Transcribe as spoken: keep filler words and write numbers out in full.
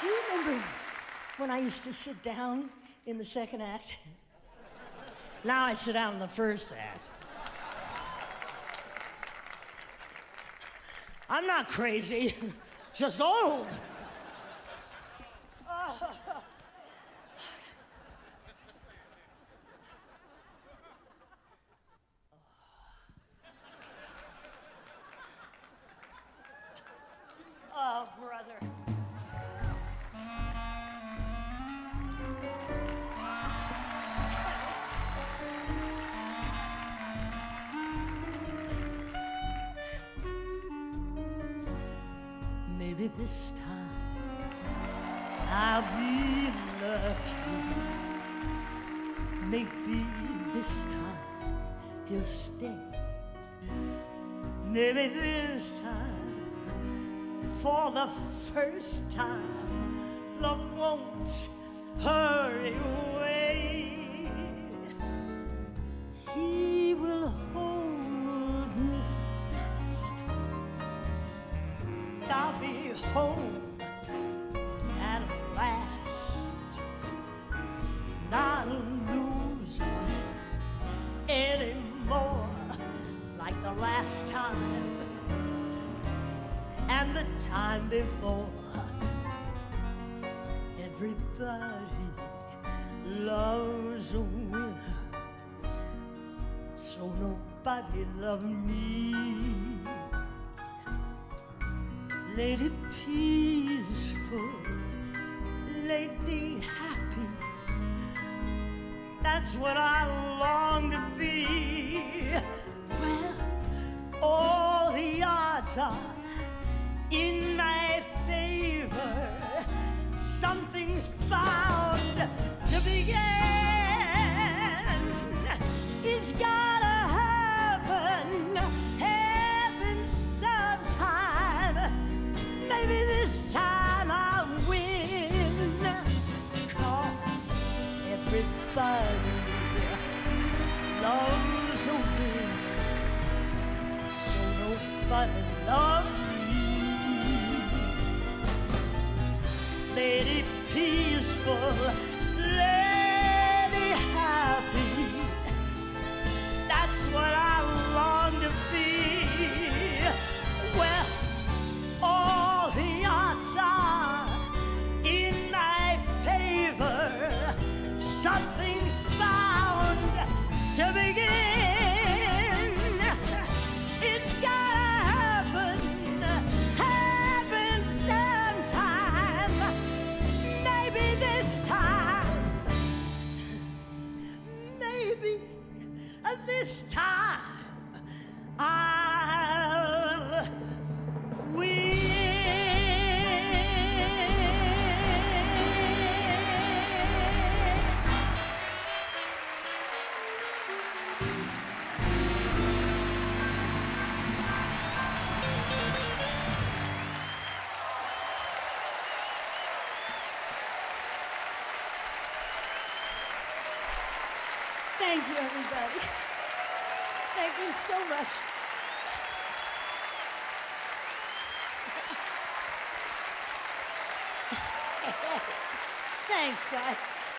Do you remember when I used to sit down in the second act? Now I sit down in the first act. I'm not crazy, just old. Oh. Oh, brother. Maybe this time I'll be lucky. Maybe this time he'll stay. Maybe this time, for the first time, love won't hurry away. He will hold me fast. I'll be home at last, not a loser anymore, like the last time and the time before. Everybody loves a winner, so nobody loved me. Lady peaceful, lady happy, that's what I long to be. Well, all the odds are in my favor. Something's bound to begin. It's gotta happen, happen sometime. Maybe this time I'll win. 'Cause everybody loves a win, so nobody loves lady peaceful, lady happy, that's what I long to be. Well, all the odds are in my favor. Something's bound to begin. It's gotta happen, happen sometime. Maybe this time, maybe this time I'll win. Thank you, everybody. Thank you so much. Thanks, guys.